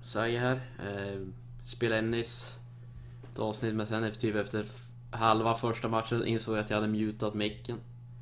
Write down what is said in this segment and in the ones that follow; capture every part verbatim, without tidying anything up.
Säger här. Eh, spelade nyss ett avsnitt, men sen efter, typ efter f- halva första matchen insåg jag att jag hade mutat micken.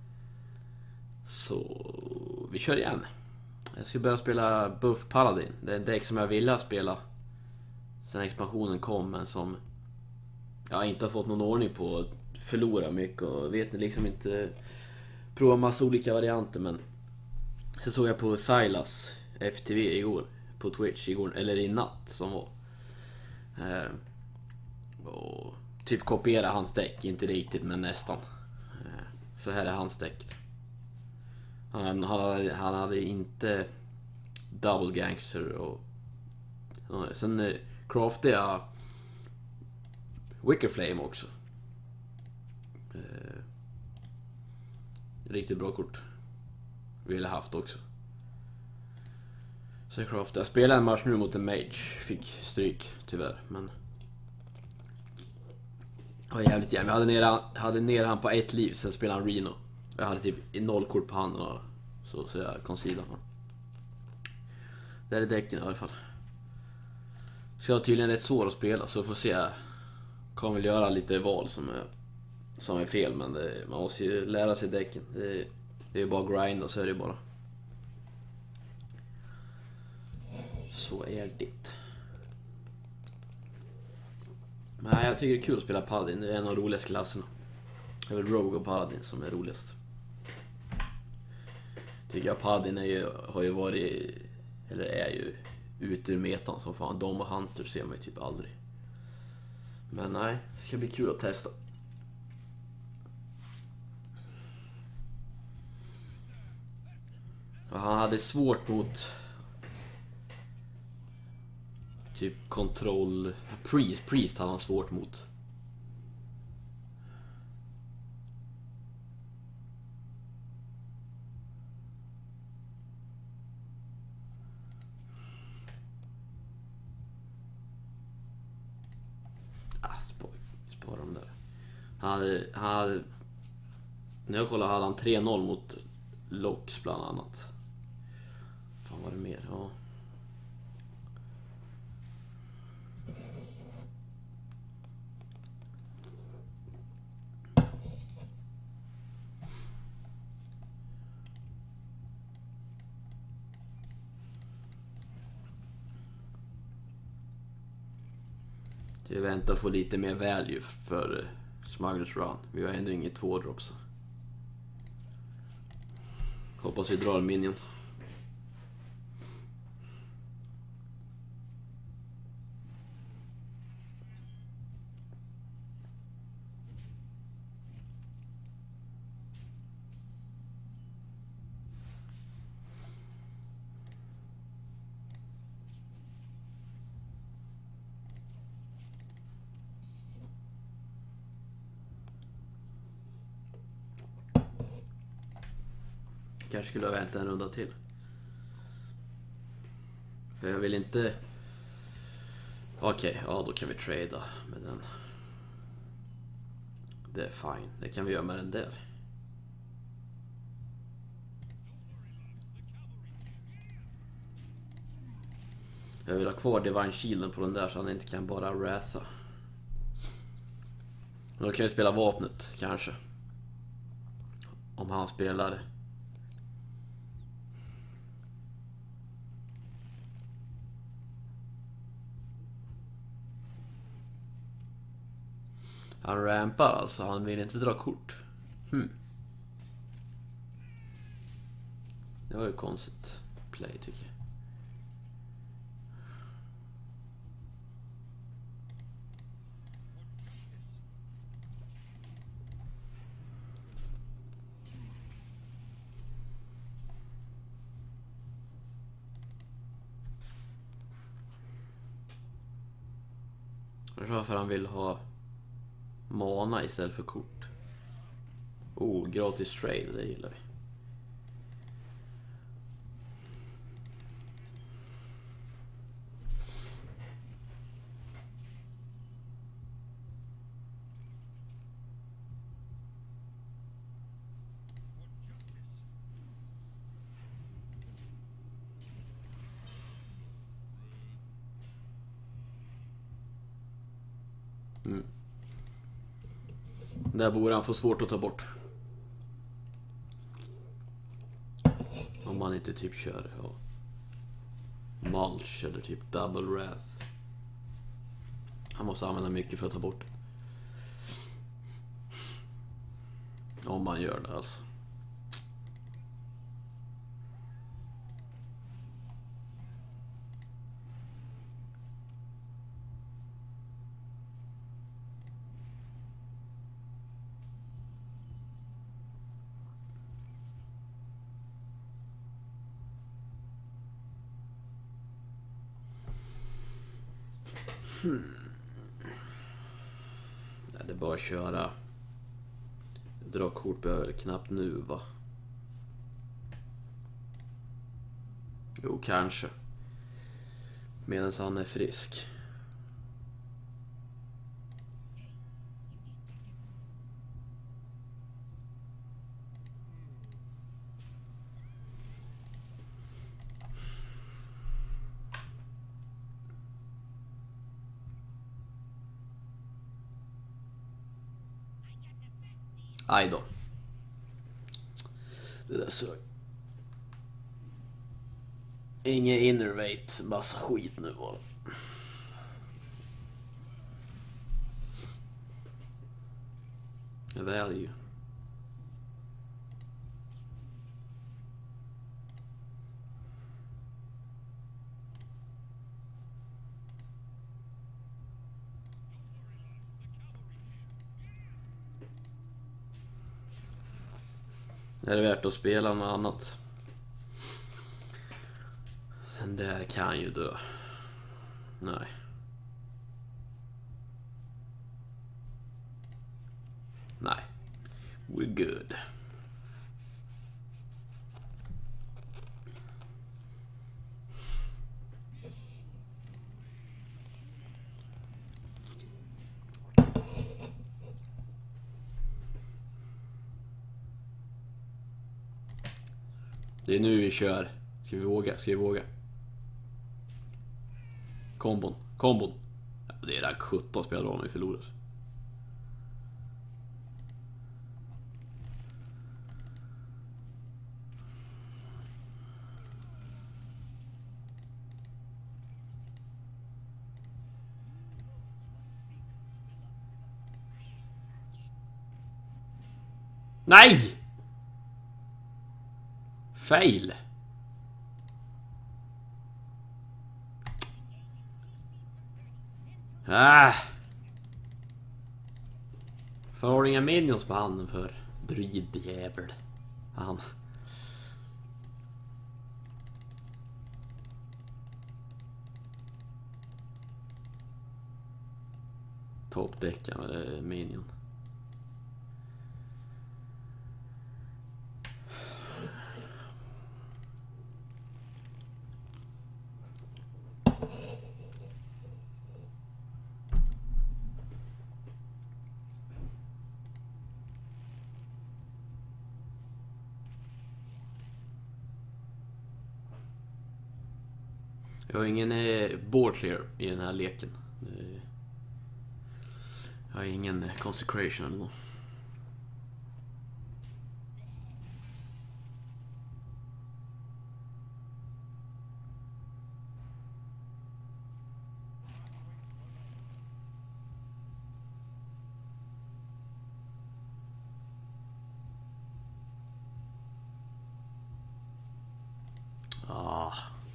Så vi kör igen. Jag ska börja spela Buff Paladin. Det är en deck som jag ville spela sen expansionen kom, men som jag inte har fått någon ordning på. Förlorar mycket och vet liksom inte. Prova massa olika varianter, men så såg jag på Silas F T V igår på Twitch igår, eller i natt som var. Eh, och typ kopiera hans deck, inte riktigt men nästan. Eh, så här är hans deck. Han, han, hade, han hade inte double gangster och, och sen eh, craftade jag Wicker Flame också. Eh, riktigt bra kort. Ville haft också. Så jag craftade. Jag spelade en match nu mot en mage. Fick stryk tyvärr, men det var jävligt jävligt. Jag hade ner, hade ner han på ett liv, sen spelade han Reno. Jag hade typ noll kort på handen och så, så jag concedade han. Det är däcken i alla fall. Så jag har tydligen rätt svår att spela, så får se. Jag kan väl göra lite val som är, som är fel, men det, man måste ju lära sig däcken. Det, det är ju bara grind och så är det bara. Så är det. Men jag tycker det är kul att spela Paladin. Det är en av de roligaste klasserna. Det är väl Rogue och Paladin som är roligast. Tycker jag Paladin är ju, har ju varit, eller är ju ute ur metan som fan. De och Hunter ser man ju typ aldrig. Men nej, det ska bli kul att testa. Och han hade svårt mot typ kontroll. Priest, Priest hade han svårt mot. Ah, spara, spara dem där. Han hade, han hade, när jag kollade hade han tre noll mot Lox bland annat. Fan var det mer? Ja. Jag väntar få lite mer value för Smugglers Run. Vi har ändå inget två drops. Hoppas vi drar minion. Kanske skulle jag vänta en runda till. För jag vill inte. Okej, okay, ja då kan vi trada med den. Det är fine. Det kan vi göra med den där. Jag vill ha kvar Divine Shielden på den där så han inte kan bara wratha. Men då kan jag spela vapnet kanske. Om han spelar. Han rampar alltså, han vill inte dra kort. Hmm. Det var ju konstigt play tycker jag. Jag tror varför han vill ha mana istället för kort. Oh, gratis trade, det gillar vi. Mm. Där borde han få svårt att ta bort. Om man inte typ kör ja. Mulch eller typ double wrath. Han måste använda mycket för att ta bort. Om man gör det alltså. Hmm. Ja, det är bara att köra. Dra kort behöver knappt nu va? Jo, kanske. Medan han är frisk. Aj då. Det där sög. Inget innervate, massa skit nu var. Value. Är det värt att spela något annat? Den där kan ju dö. Nej. Nej. We're good. Det är nu vi kör. Ska vi våga? Ska vi våga? Kombon. Kombon. Ja, det är där sjutton spelar om vi förlorar. Nej! Fail. Ah. Får inga minions på handen för druidjävel. Han. Toppdäcken eller minion. Jag har ingen eh, board clear i den här leken. Eh, jag har ingen eh, consecration eller något. Ah.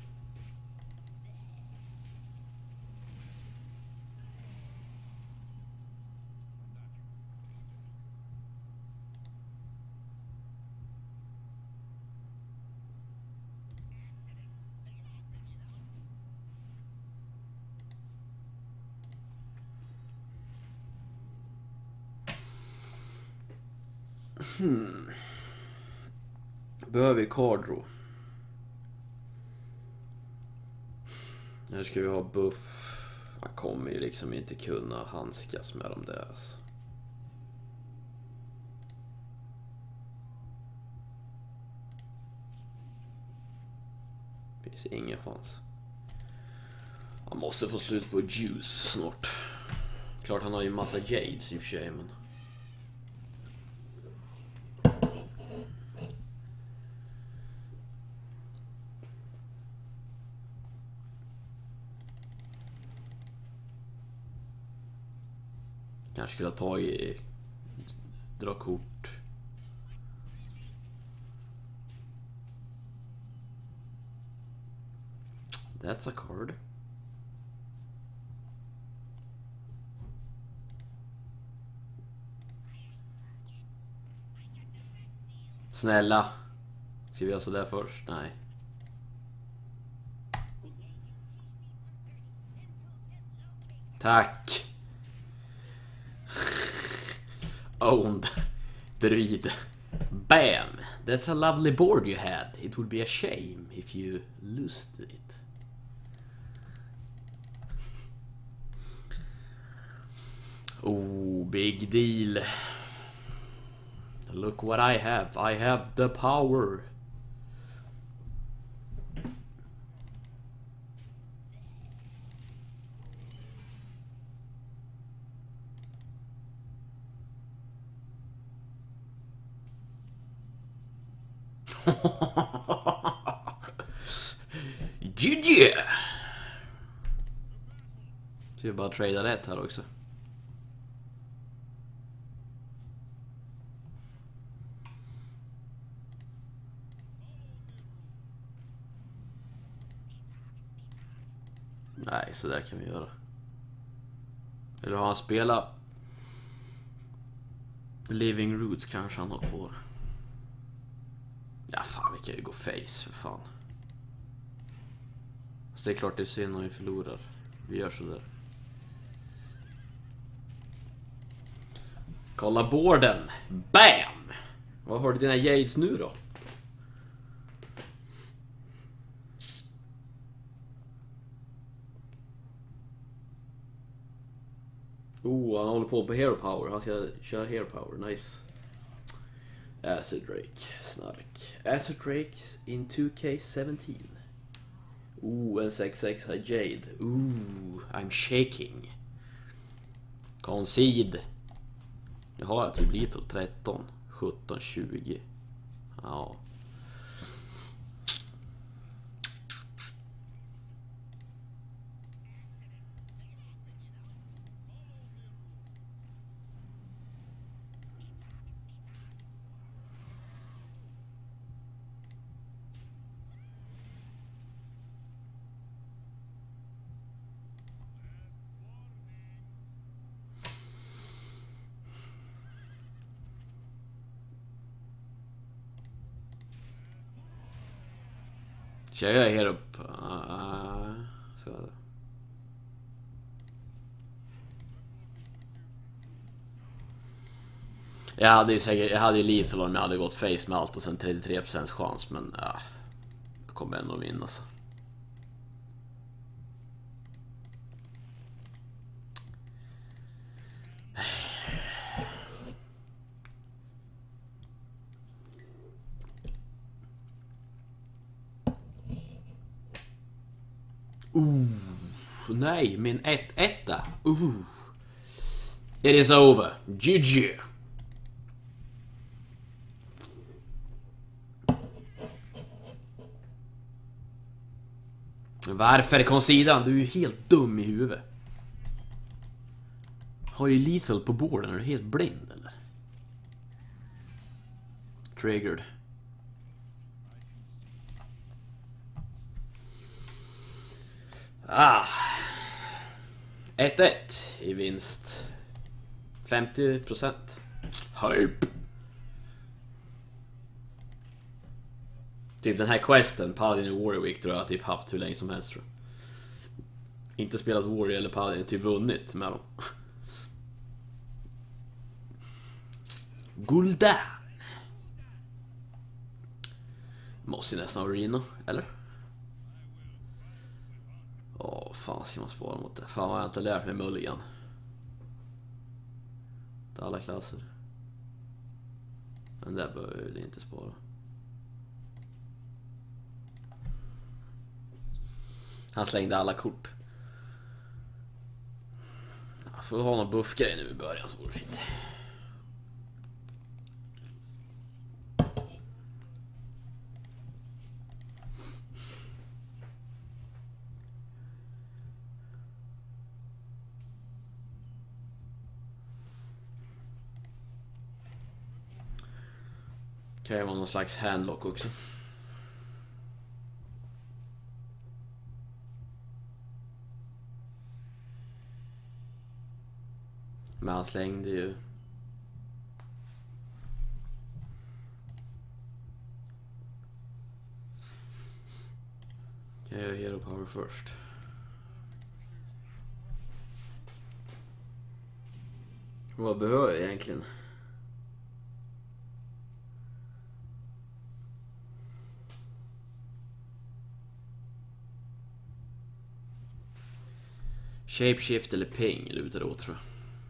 Hmm. Behöver vi cardro. Här ska vi ha buff. Man kommer ju liksom inte kunna handskas med dem där alltså. Finns ingen chans. Man måste få slut på juice snart. Klart han har ju massa jades i och för sig, men... Kanske skulle ha tagit... Dra kort. That's a card. Snälla. Ska vi göra sådär först? Nej. Tack. Owned. Druid. Bam. That's a lovely board you had. It would be a shame if you lost it. Oh, big deal. Look what I have. I have the power. G G. Så jag bara trada rätt här också. Nej, så där kan vi göra. Eller har han spelat Living Roots kanske han har kvar. Ja, fan, vi kan ju gå face för fan. Så det är klart det är synd om vi förlorar. Vi gör så där. Kolla borden. Bam! Vad har du dina jades nu då? Oh, han håller på på Hero Power. Han ska köra Hero Power. Nice. Acid Drake. Snark. Acid Drakes in two K seventeen. Oh, en sex sex här Jade. Ooh, I'm shaking. Concede. Jaha, jag typ lite tretton, sjutton, tjugo. Ja. Ska jag göra här upp? Uh, så. Jag hade ju säkert, jag hade ju lethal om jag hade gått face med allt och sen trettiotre procent chans, men uh, jag kommer ändå vinna så. Uh, nej, min ett etta. Uh. It is over. G G. Varför konsidan? Du är ju helt dum i huvudet. Har ju lethal på borden. Är du helt blind eller? Triggered. Ah. ett ett i vinst. femtio procent. Hype. Typ den här questen, Paladin och Warrior Week, tror jag typ haft hur länge som helst, tror jag. Inte spelat Warrior eller Paladin, typ vunnit med dem. Gul'dan. Måste nästan ha Reno, eller? Åh, fan ska man spara mot det? Fan, har jag inte lärt mig mulligan. Till alla klasser. Men där behöver vi inte spara. Han slängde alla kort. Ah, Får ha någon buffgrej nu i början så vore det fint. Kan ju vara någon slags handlock också. Men han slängde ju. Kan jag göra hero power först? Vad behöver jag egentligen? Shapeshift eller ping lutar åt, tror jag.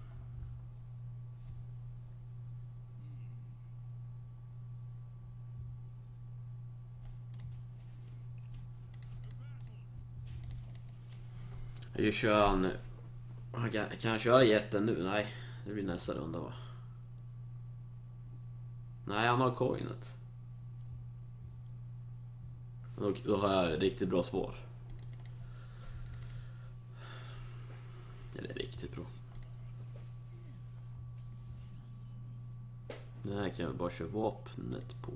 Jag kör han. Han kan, kan han köra jätten nu? Nej, det blir nästa runda, va? Nej, han har coinet. Då, då har jag riktigt bra svar. Eller riktigt bra. Den här kan jag bara köra vapnet på.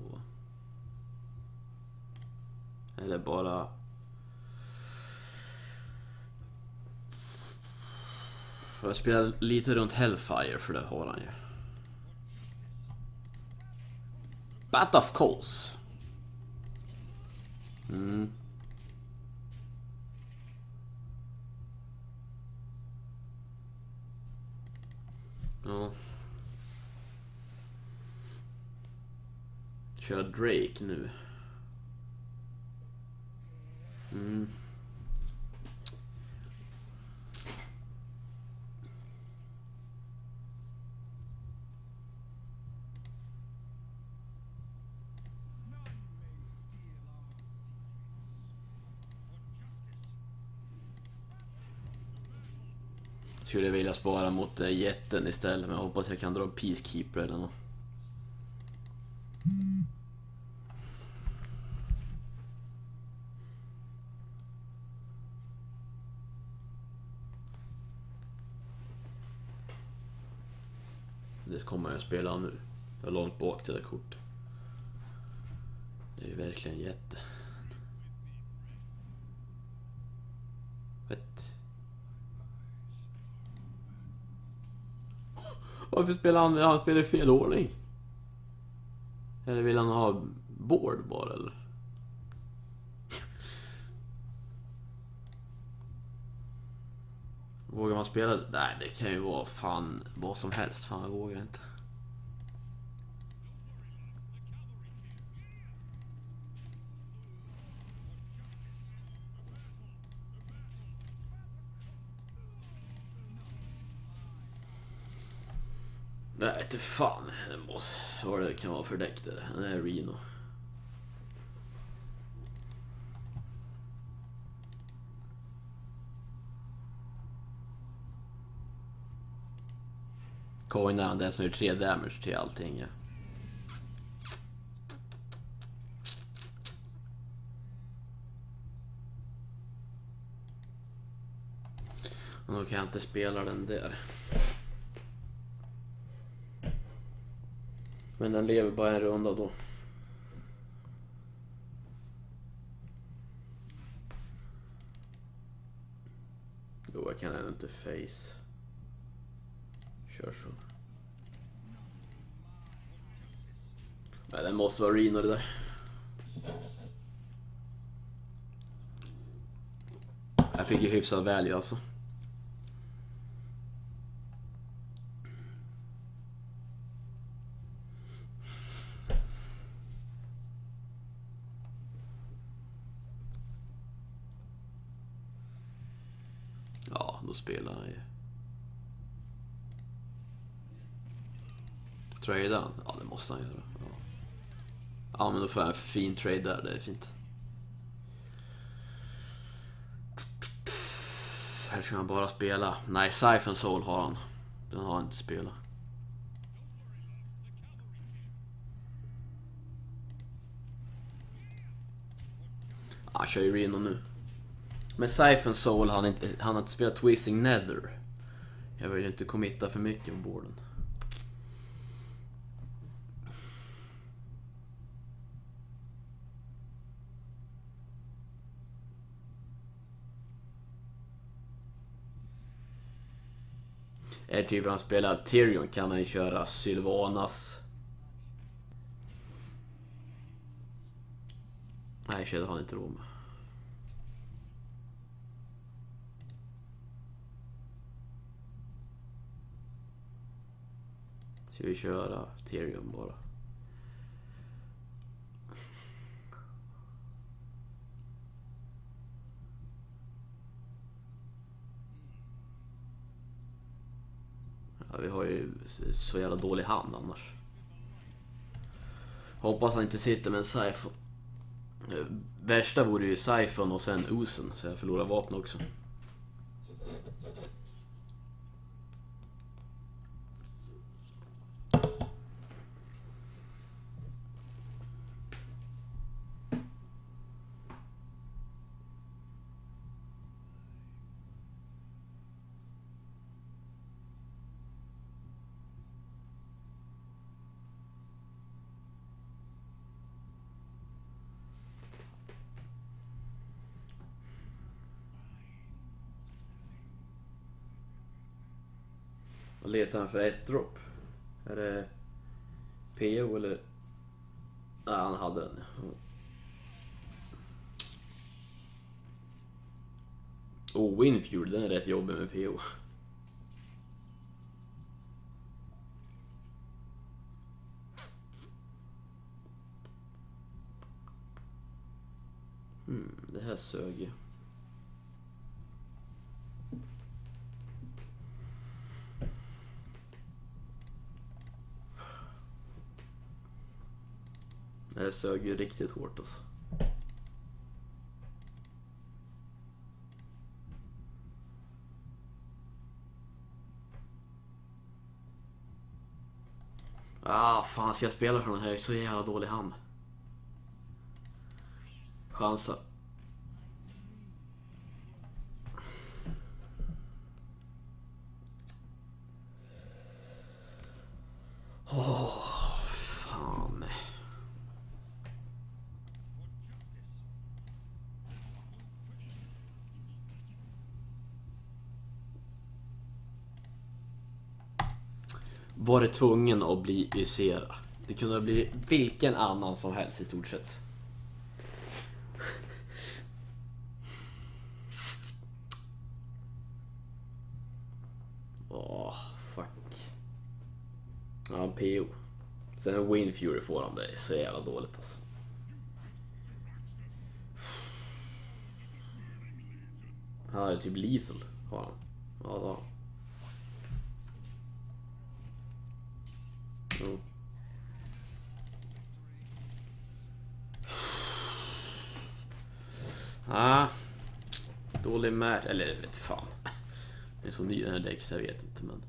Eller bara. Jag spelar lite runt Hellfire, för det har han ju. Bat of Coals. Mm. Ja. Kör Drake nu. Mm. Skulle vilja spara mot äh, jätten istället, men jag hoppas jag kan dra Peacekeeper eller något. Det kommer jag att spela nu. Jag är långt bak till det kortet. Det är ju verkligen jätte. Vet. Varför spelar han? Han spelar i fel ordning. Eller vill han ha board bara, eller? Vågar man spela? Nej, det kan ju vara fan vad som helst. Fan, jag vågar inte. Nej, inte fan. Det måste, vad det kan vara för däck där. Den är Reno. Coin är det som är tre damage till allting, ja. Och då kan jag inte spela den där. Men den lever bara en runda då. Jo, jag kan inte face. Kör så. Nej, den måste vara Reno det där. Jag fick ju hyfsad value alltså. Ja, då spelar han ju. Trade han? Ja, det måste han göra. Ja, ja, men då får jag en fin trade där, det är fint. Här ska man bara spela. Nej, Siphon Soul har han. Den har han inte spelat. Ah, kör ju Reno nu. Men Siphon Soul han inte, han har inte spelat Twisting Nether. Jag vill inte committa för mycket på borden. Är typ han spelar Tyrion kan han ju köra Sylvanas. Nej, det har han inte råd med. Ska vi köra Tyrion bara. Ja, vi har ju så jävla dålig hand annars. Hoppas han inte sitter med en Siphon. Värsta vore ju Siphon och sen Osen, så jag förlorar vapen också. Vad letar han för ett drop? Är det P O eller? Nej, han hade den. Oh, Windfuel, den är rätt jobbig med P O. Hmm, det här sög ju. Det här sög ju riktigt hårt alltså. Ah, fan, ska jag spela från den här? Jag är så jävla dålig hand. Chansa. Åh, oh, fan. Var det tvungen att bli Ysera? Det kunde bli vilken annan som helst i stort sett. Åh, oh, fuck. Ja, P O. Sen Windfury får han, det är så jävla dåligt alltså. Han är typ lethal, har han. Ja, då. Mm. Ah, dålig match, eller vet fan. Det är så ny den här däck så jag vet inte, men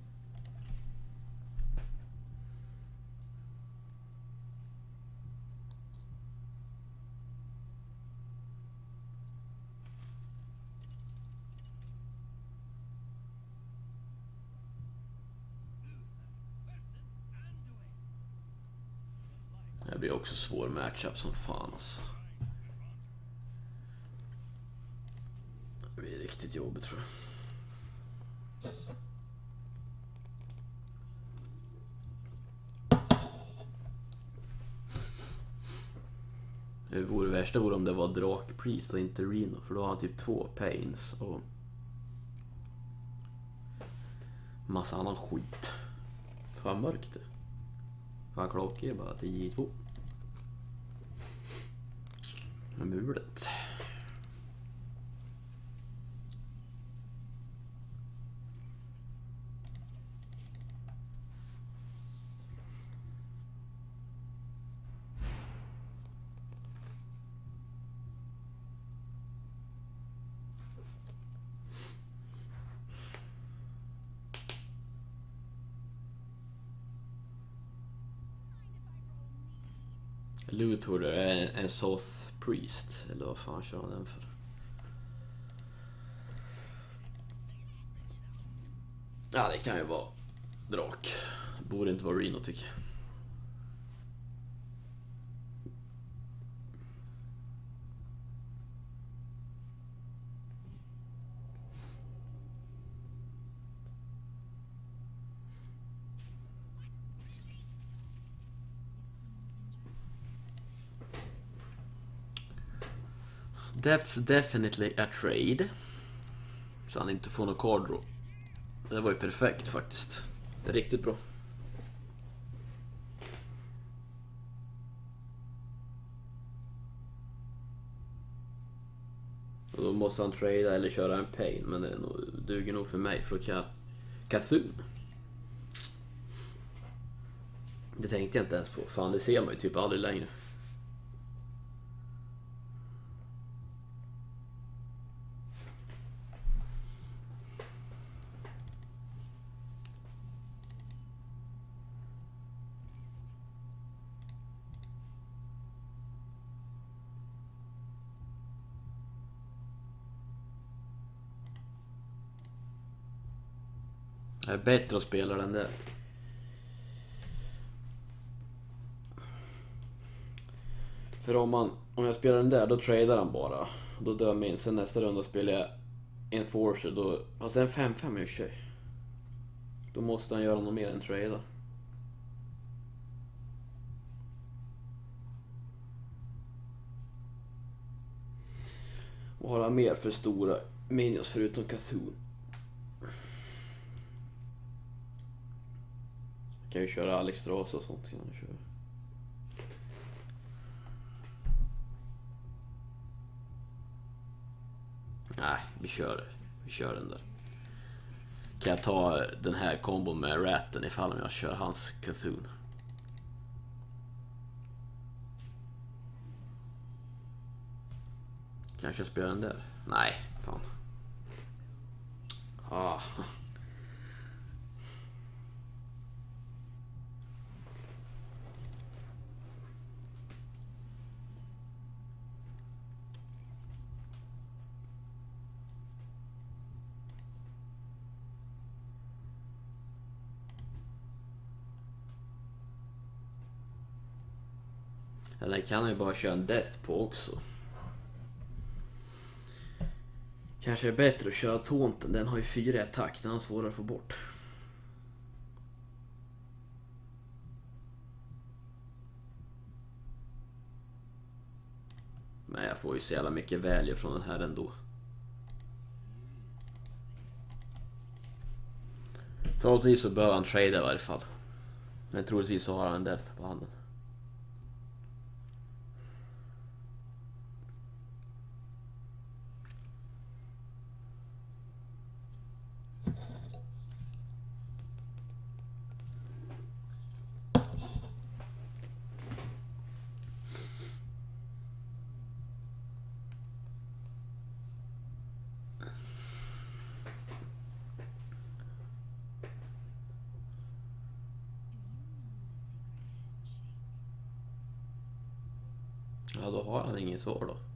det blir också svår matchup som fan alltså. Det blir riktigt jobbigt tror jag. Det vore värsta vore om det var Drake Priest och inte Reno, för då har han typ två pains och massa annan skit. Fan mörkt det. Fan klockan är bara tio två. Mulet. Luthor är en, en Soth Priest. Eller vad fan kör han den för? Ja, det kan ju vara drak. Borde inte vara Reno tycker jag. That's definitely a trade. Så han inte får någon card draw. Det var ju perfekt faktiskt. Det är riktigt bra. Och då måste han trada eller köra en pain. Men det nog, duger nog för mig för att kan Cthulhu. Det tänkte jag inte ens på. Fan, det ser man ju typ aldrig längre. Det är bättre att spela den där. För om man om jag spelar den där, då tradar han bara. Då dör min. Sen nästa runda spelar jag Enforcer. Då, alltså en fem fem i sig. Då måste han göra något mer än trada. Och har han mer för stora minions förutom Cthulhu. Kan ju köra Alex Strauss och sånt. Kan jag köra. Nej, vi kör Vi kör den där. Kan jag ta den här kombon med Ratten ifall jag kör hans Cthulhu. Kanske spela den där. Nej, fan. Ah. Eller kan jag ju bara köra en death på också. Kanske är bättre att köra Taunten. Den har ju fyra attack. Den är svårare att få bort. Men jag får ju så jävla mycket value från den här ändå. Förhoppningsvis så bör han trada i varje fall. Men troligtvis så har han en death på handen. Ja, då har han ingen sår då.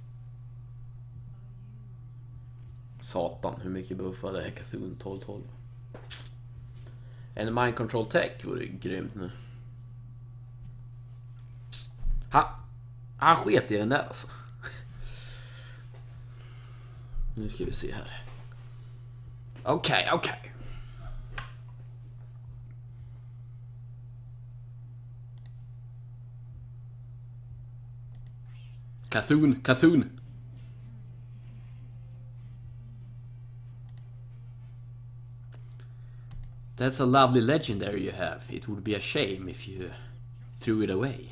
Satan, hur mycket buffade är Cthulhu tolv tolv? En mind control tech vore grymt nu. Ha, han sket i den där alltså. Nu ska vi se här. Okej, okay, okej. Okay. Cthulhu, Cthulhu. That's a lovely legendary you have. It would be a shame if you threw it away.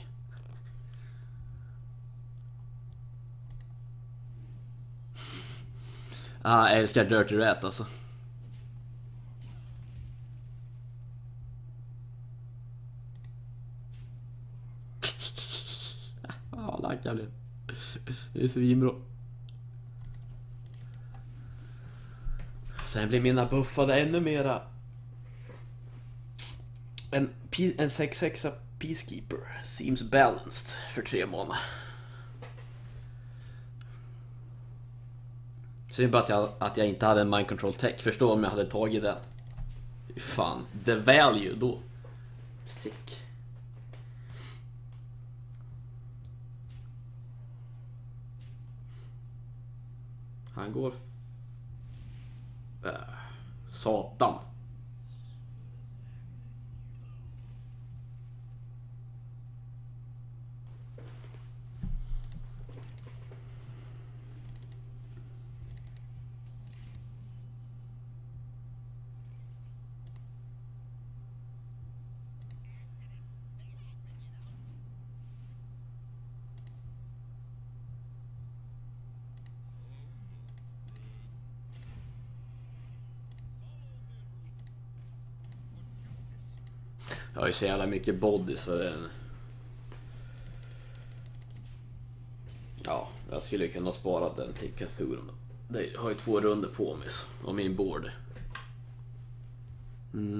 Ah, jag älskar Dirty Rat alltså. Ja, lackar det. Det är svinbra. Sen blir mina buffade ännu mera. En, en sex sex Peacekeeper seems balanced för tre månader. Synd bara att jag, att jag inte hade en mind control tech. Förstå om jag hade tagit den. Fan, the value då. Sick. Han går... Äh, satan. Jag har ju så jävla mycket body så det är en... Ja, jag skulle kunna spara den till Cthulhu. Det har ju två runder på mig och min board. Mm.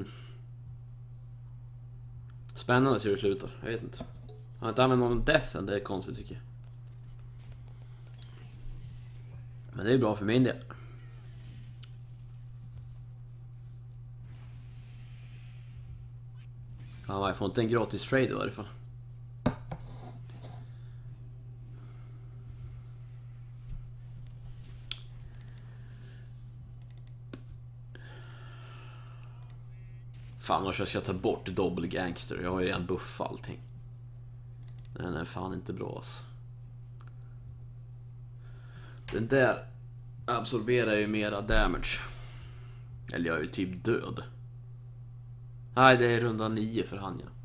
Spännande ser det slutar, jag vet inte. Jag har inte använt någon death än, det är konstigt tycker jag. Men det är bra för min del. Ja, jag får inte en gratis trade i varje fall. Fan, vad ska jag ta bort double gangster? Jag har ju redan buffat allting. Den är fan inte bra alltså. Den där absorberar ju mera damage. Eller jag är ju typ död. Nej, det är runda nio för han, ja.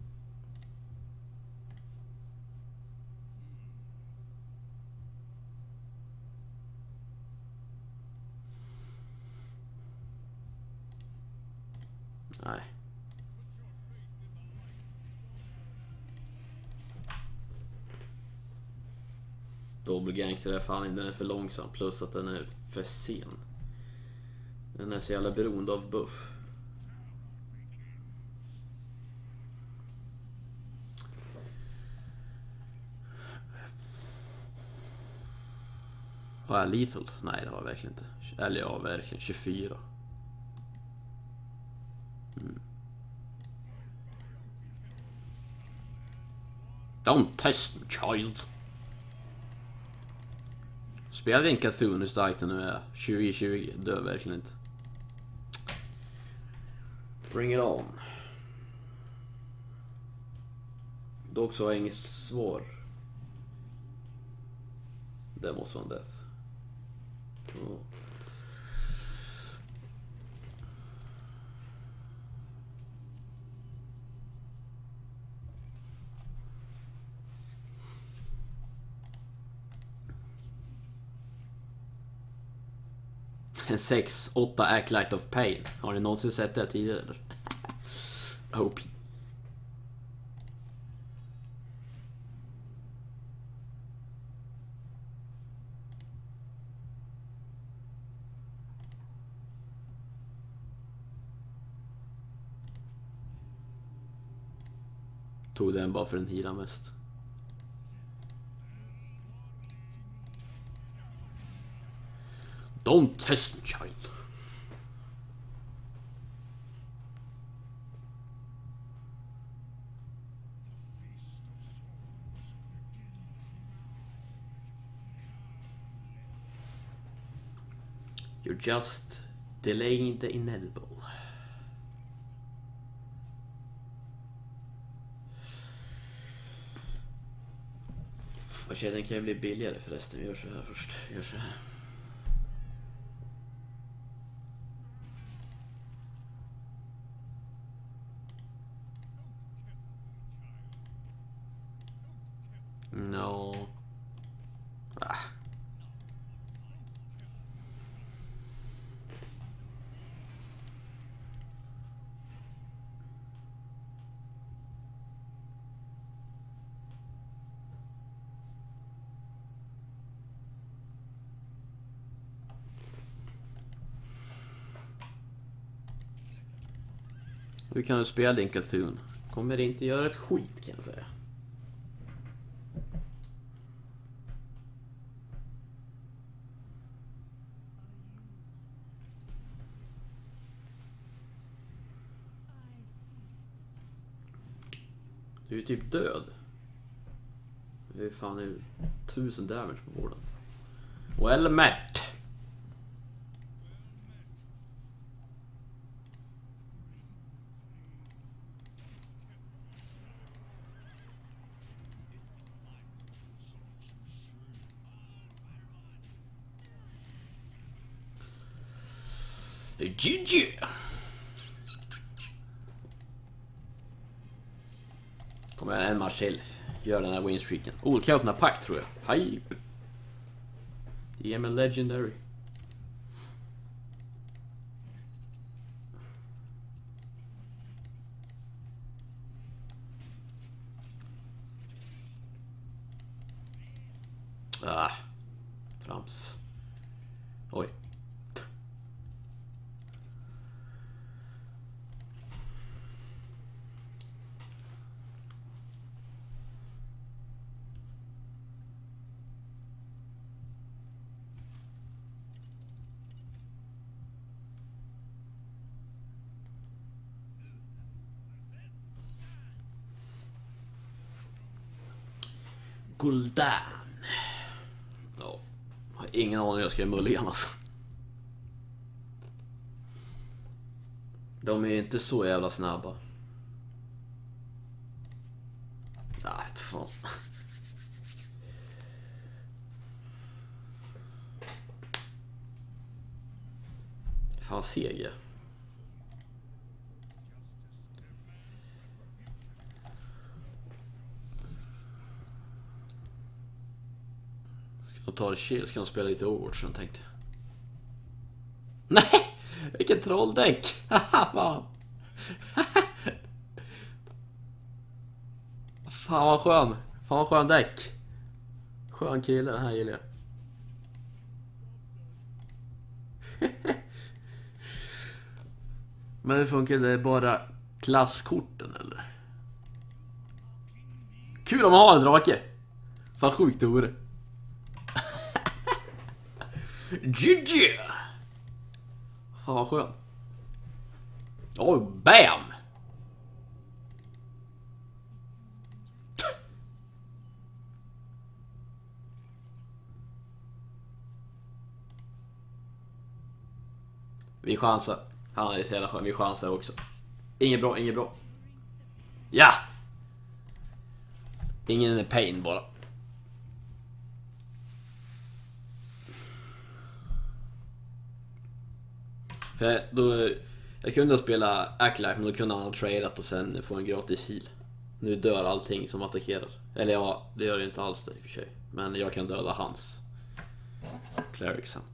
Nej. Double gangster är fan inte, den är för långsam. Plus att den är för sen. Den är så jävla beroende av buff. Har jag lethal? Nej, det har jag verkligen inte. Eller ja, verkligen tjugofyra. Mm. Don't test me, child. Spelar en Cthulhu hur starkt den nu är. tjugo tjugo, dör verkligen inte. Bring it on. Dock så har jag inget svar. Det måste vara en death. Oh. En sex åtta Acolyte of Pain. Har ni någonsin sett det tidigare eller? O P. Tog den bara för den healar mest. Don't test me, child. You're just delaying the inevitable. Och kedjan kan ju bli billigare förresten. Vi gör så här först. Vi gör så här. No. Ah. Vi kan ju spela din Cthulhu. kommer inte göra ett skit kan jag säga. Du är typ död. Det är fan nu tusen damage på borden. Well met. G G. Kommer en match till. Gör den här winstreaken. Olika öppna pack tror jag. Hype. D M Legendary. Ah. Trams. Oj. Gul'dan. Ja. Jag har ingen aning jag ska mulligan alltså. De är inte så jävla snabba. Nej, fan. Fan seg. Och tar chill, ska de spela lite Overwatch som jag tänkte. Nej! Vilken trolldäck! Haha, fan! Fan vad skön! Fan vad skön däck! Skön kille, den här gillar jag. Men det funkar det bara klasskorten eller? Kul om man har en drake! Fan sjukt det vore. G G! Fan vad skön. Oj, bam! Vi chansar. Han är så jävla skön, vi chansar också. Inget bra, inget bra. Ja! Ingen är pain bara. För då, jag kunde spela Acolyte, men då kunde han ha tradat och sen få en gratis heal. Nu dör allting som attackerar. Eller ja, det gör det inte alls det i och för sig. Men jag kan döda hans cleric sen.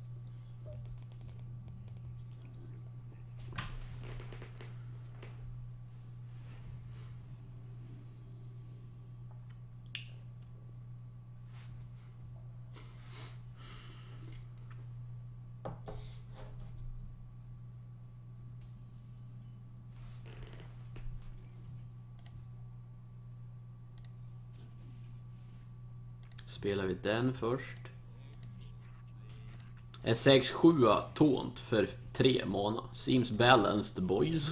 Spelar vi den först. En sex sju taunt för tre mana. Seems balanced boys.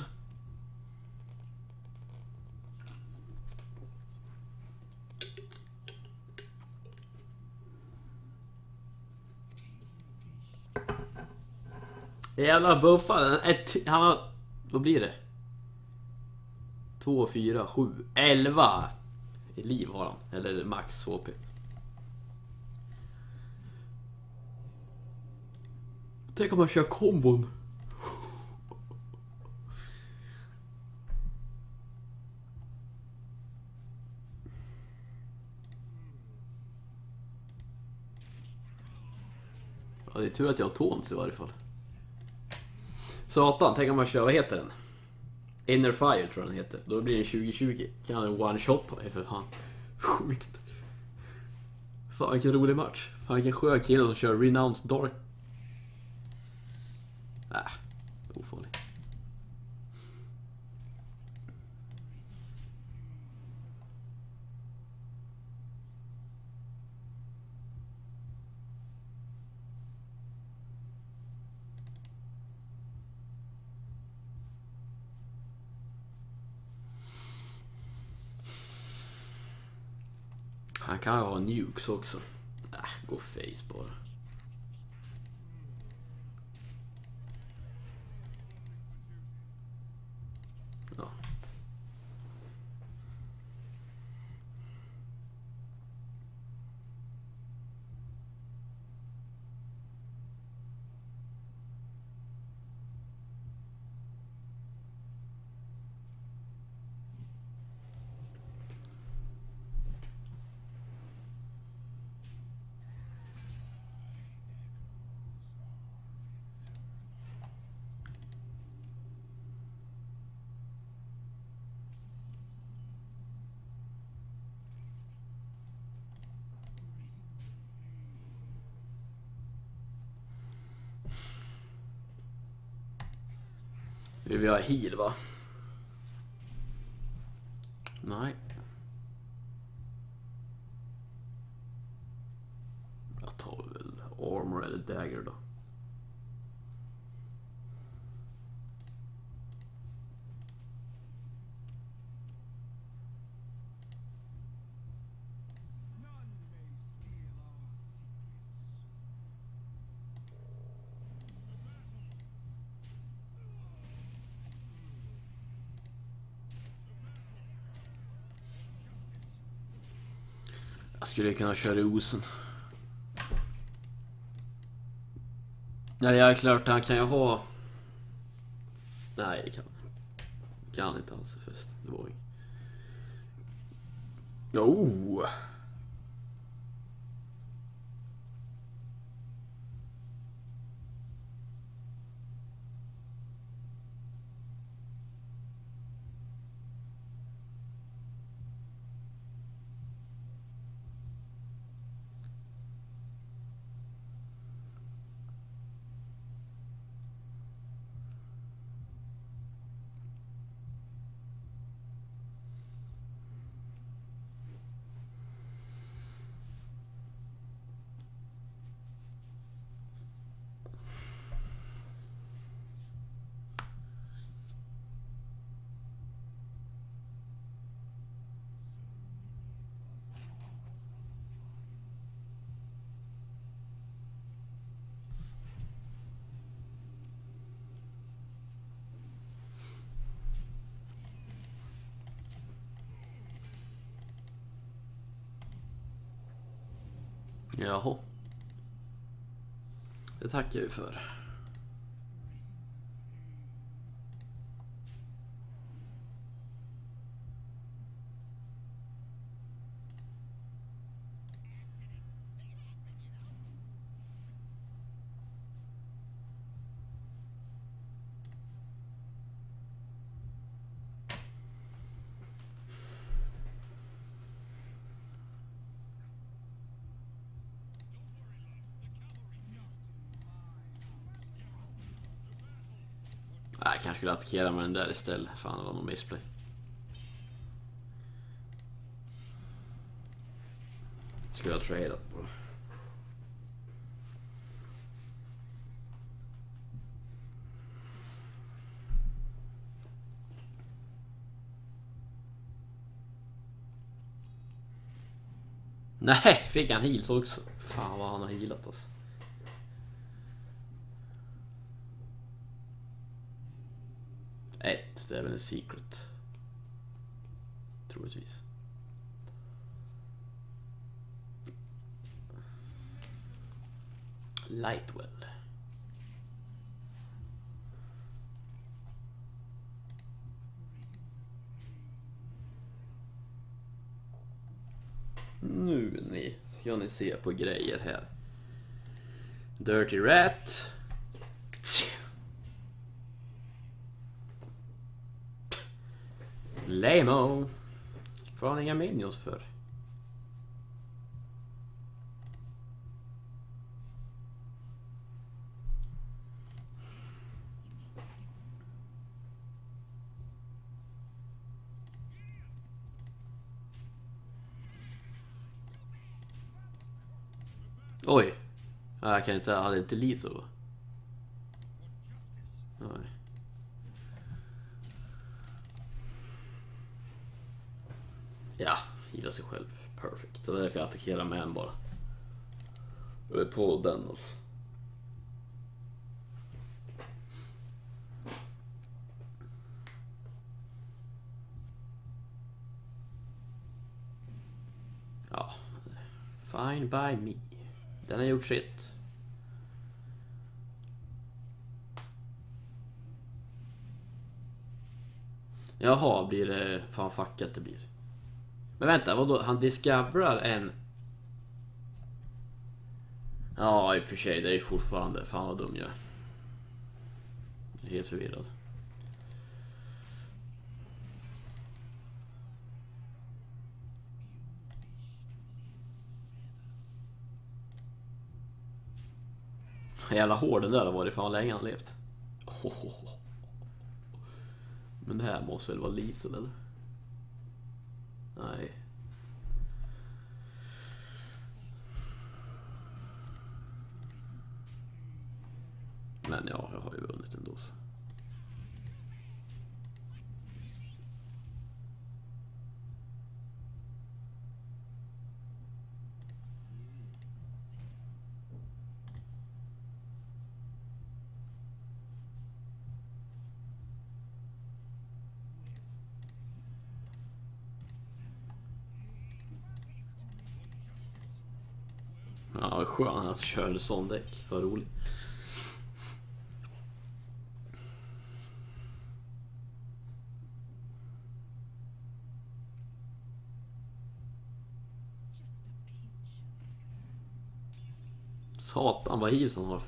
Jävla buffar. Ett, han har, vad blir det? två, fyra, sju, elva i liv har han. Eller max H P. Tänk om man kör kombon. Ja, det är tur att jag har tåns i varje fall. Satan, tänk om man kör, vad heter den? Inner Fire tror jag den heter. Då blir det tjugo tjugo. Kan han en one shot på dig för fan. Sjukt. Fan vilken rolig match. Fan vilken skön kille som kör Renounced Dark. Äh, ofarlig. Han kan ju ha nukes också. Äh, gå face bara. Ja. Vill vi ha heal, va? Nej. Jag tar väl armor eller dagger då. Jag skulle kunna köra osen. Ja, jag är klart han kan ju ha. Nej, det kan kan inte alls fest. Det var inget. Oh. Jaha. Det tackar vi för. Jag kanske skulle attackera med den där istället. Fan, det var någon missplay. Skulle jag ha tradat på det. Nej, fick han heals också. Fan vad han har healat oss. Ett, det är väl en secret. Troligtvis. Lightwell. Nu ni ska ni se på grejer här. Dirty Rat. Lamo. Får han inga minions för? Oj. Jag kan inte, jag hade inte lite då. Nej. Ja, Hila sig själv. Perfect. Så därför jag attackerar med en bara. Och är på den alltså. Ja. Fine by me. Den har gjort sitt. Jaha, blir det fan fuckat det blir. Men vänta, vadå? Han discoverar en... Ja, i och för sig, det är fortfarande... Fan vad dum jag är. Jag är helt förvirrad. Jävla hård den där har varit, fan länge han levt. Oh, oh, oh. Men det här måste väl vara lethal eller? Nej. Men ja, jag har ju vunnit ändå så. Ja, skön att köra sån däck. Vad roligt. Satan vad hivs han har.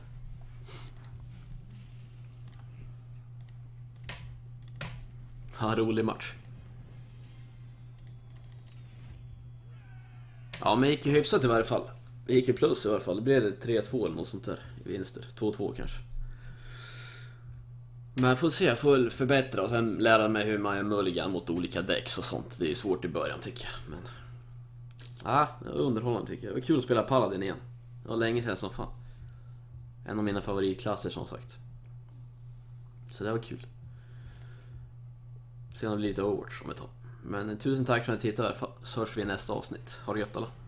Ja, rolig match. Ja, men gick ju hyfsat i varje fall. Det gick ju plus i varje fall. Det blev det tre två eller något sånt där i vinster. två två kanske. Men jag får se, jag får förbättra och sen lära mig hur man gör mulligan mot olika decks och sånt. Det är svårt i början tycker jag. Men ja, underhållande tycker jag. Det var kul att spela Paladin igen. Det var länge sedan som fan. En av mina favoritklasser som sagt. Så det var kul. Sen har det blir lite Overwatch om ett tag. Men tusen tack för att ni tittade. Så hörs vi i nästa avsnitt. Ha det gött alla.